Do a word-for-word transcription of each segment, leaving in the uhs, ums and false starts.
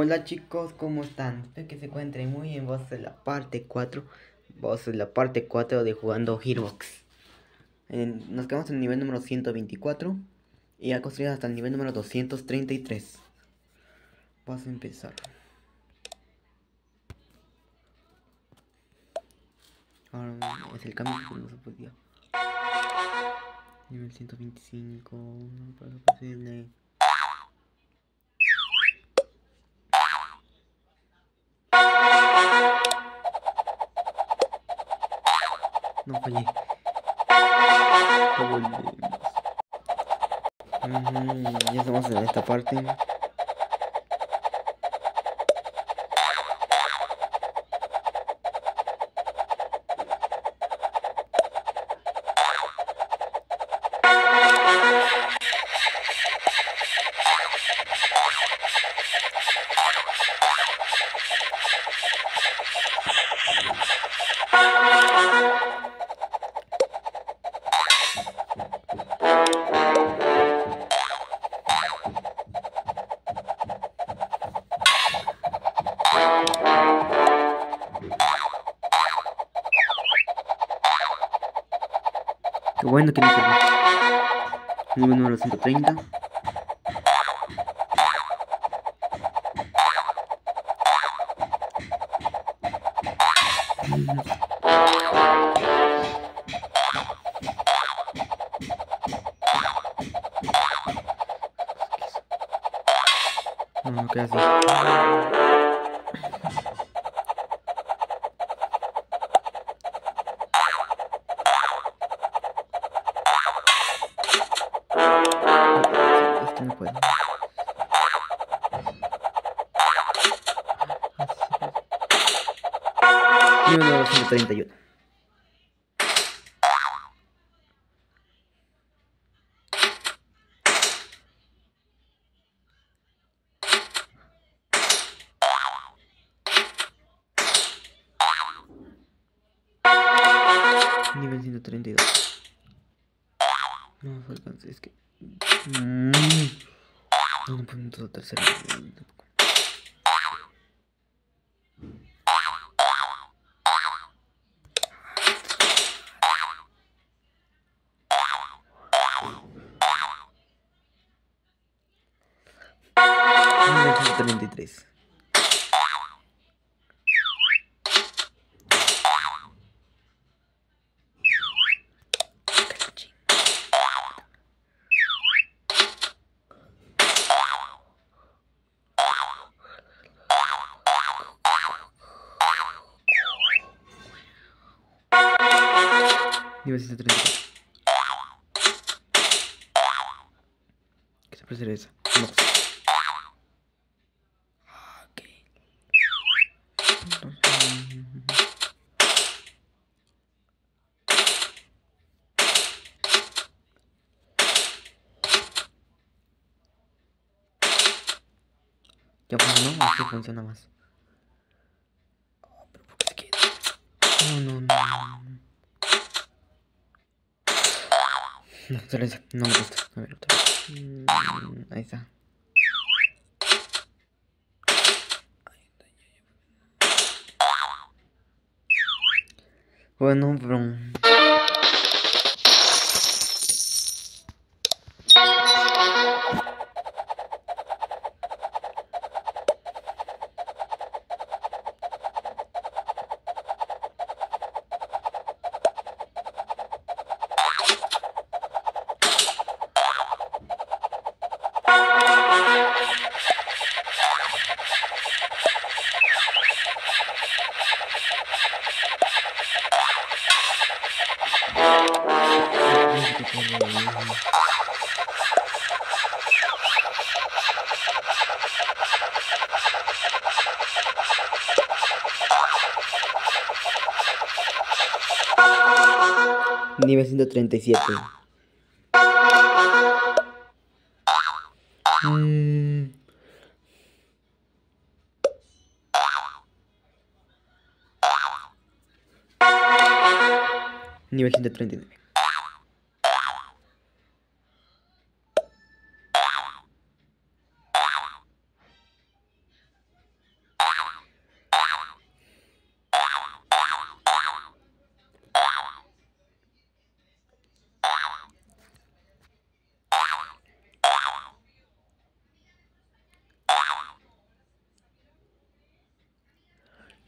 Hola chicos, ¿cómo están? Espero que se encuentren muy bien. Vos en la parte cuatro. Vos en la parte cuatro de jugando Gearbox. En- nos quedamos en el nivel número ciento veinticuatro. Y ya construido hasta el nivel número doscientos treinta y tres. Vamos a empezar. Ahora es el cambio que no se podía. Nivel ciento veinticinco. No parece posible. No fallé. Volvemos. Ujú, ya estamos en esta parte. Qué bueno que no perdí. Nivel número ciento treinta. No, casi. Este no puedo. Nivel número ciento treinta y uno. Nivel ciento treinta y dos. No fue alcance, es que. Mm. No, no puedo entrar al tercer nivel tampoco. Nivel ciento treinta y tres. Nivel ciento treinta y cuatro. ¿Qué se parece esa? No. Ok. Ya funcionó, así funciona más. Oh, pero ¿por qué se queda? No, no, no. No, solo esa. No me gusta. A ver, otra vez. Mm, ahí está. Bueno, bro. Nivel ciento treinta y siete. Mm. Nivel ciento treinta y nueve.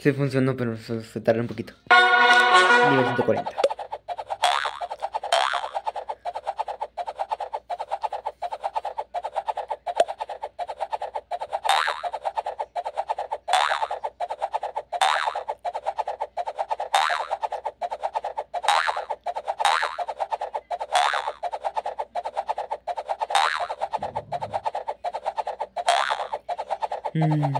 Sí funcionó, pero se, se tarda un poquito. Nivel ciento cuarenta. Mm.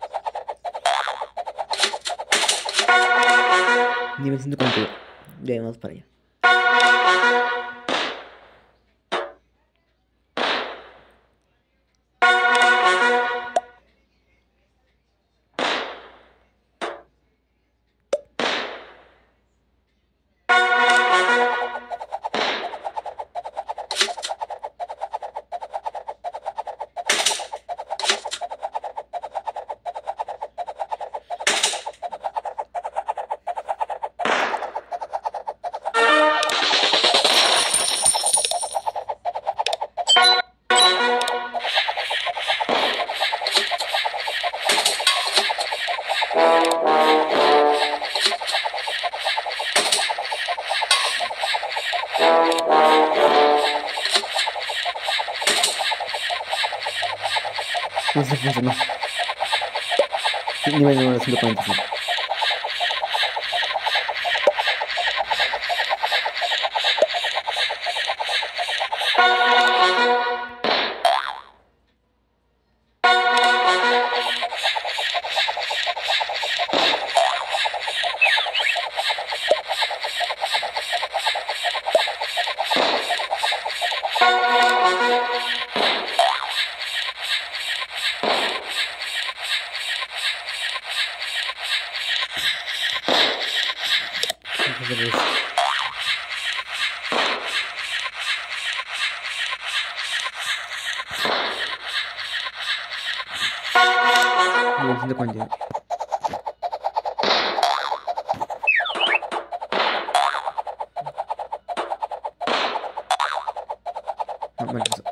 Nivel ciento cuarenta y uno. Ya vamos para allá. No se funcionó. Nivel número ciento cuarenta y cinco. Nivel ciento cuarenta y nueve. No, bueno, eso.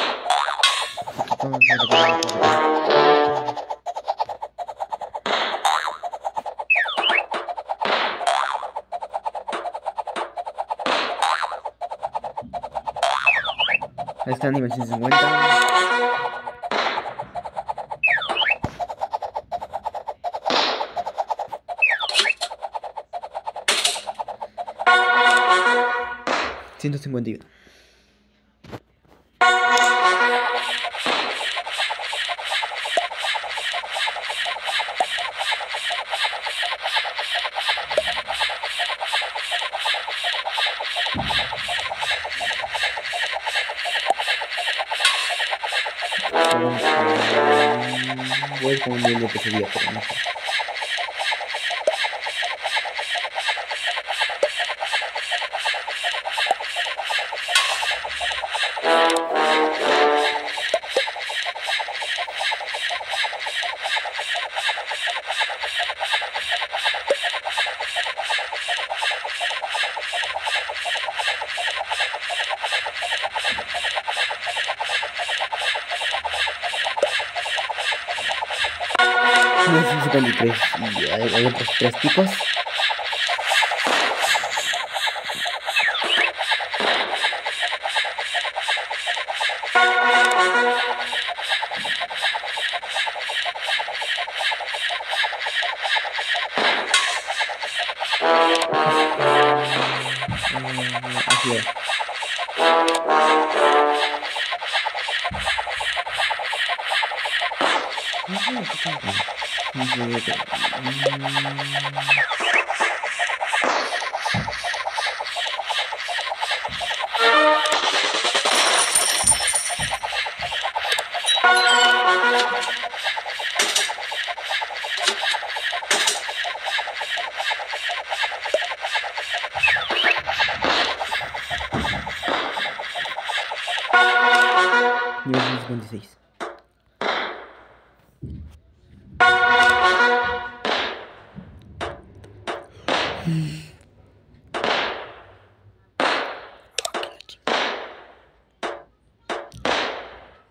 Ahí está, nivel ciento cincuenta. ciento cincuenta y uno. Voy con un nivel de pesadilla, pero no sé. ciento cincuenta y tres. Y hay, hay otros tres tipos. Así es. Nivel ciento cincuenta y seis.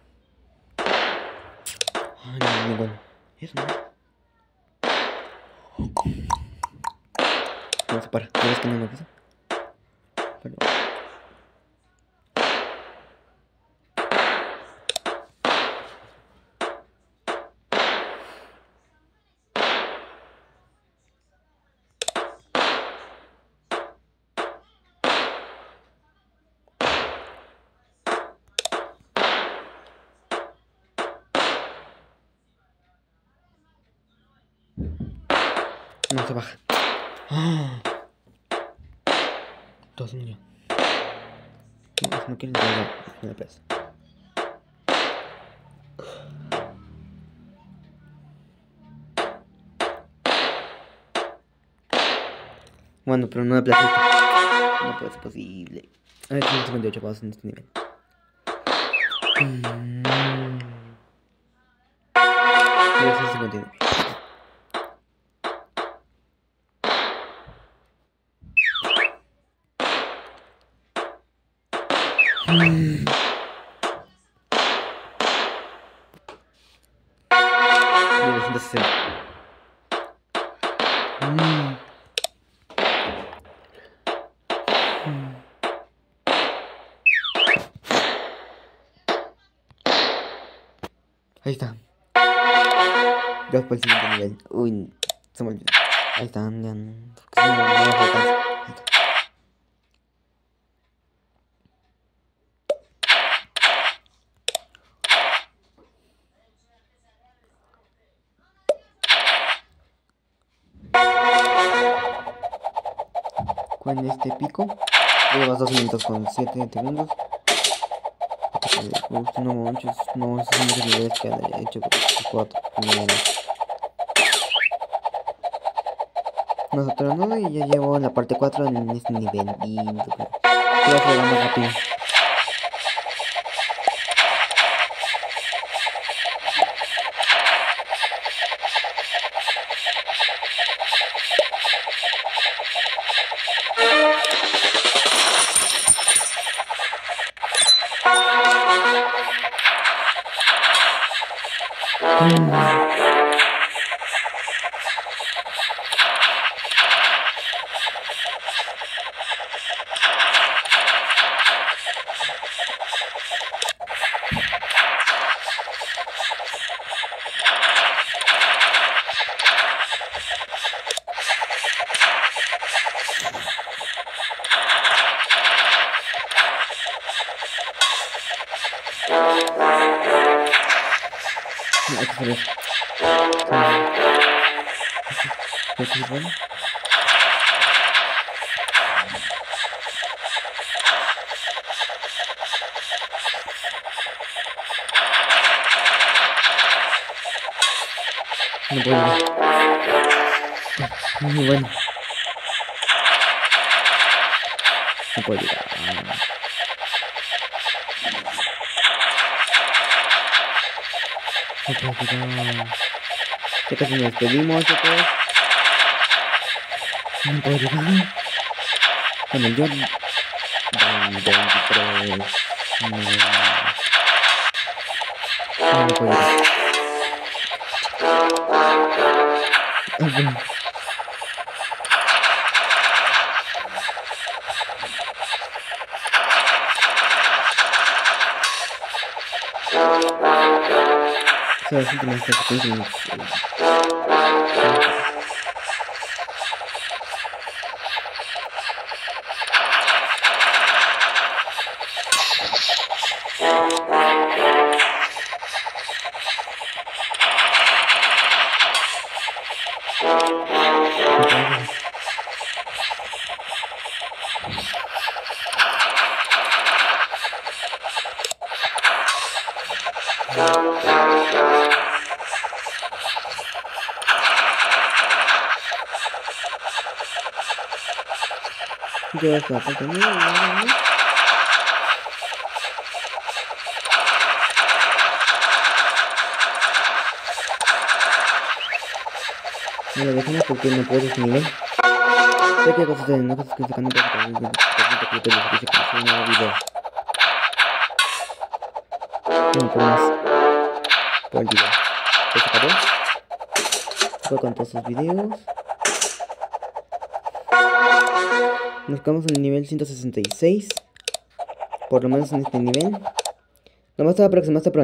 Ay, no, no, bueno. Eso no. No se para. ¿Sabes que no me pasa? Pero... no se baja. ¡Ah! Dos niños. No, no quieren llegar a la plaza. Bueno, pero no la placita. No puede ser posible. A ver, ciento cincuenta y ocho pasos en este nivel. Mm. ciento cincuenta y nueve. Mm. novecientos sesenta. Mm. Mm. Ahí está. Ya por el siguiente nivel. Uy, se me olvidó. Ahí están, ya no. Porque si no, no me alcanza. Ahí está. Con este pico llevas dos minutos con siete segundos. Uf, no manches, no, esos son muchos niveles que he hecho cuatro niveles. No se atoró nada y ya llevo la parte cuatro en este nivel. Y creo que va más rápido. Mm. No, hay que hacer eso. Creo que es bueno. No puedo llegar. Muy bueno. No puedo llegar. No puedo llegar. Ya casi nos despedimos, chicos. No puedo llegar. Con el John. veintitrés. No, no puedo llegar. Ah, bueno. O sea, las últimas consecuencias. Yo estaba contenido. No lo dejamos porque no puedo ese nivel. Sé que cosas de no cosas que se cantan para que yo te lo dice que es un nuevo video. No por más. Por el video. ¿Se acabó? Fue con todos sus videos. Nos quedamos en el nivel ciento sesenta y seis. Por lo menos en este nivel. Nomás estaba para que se me esté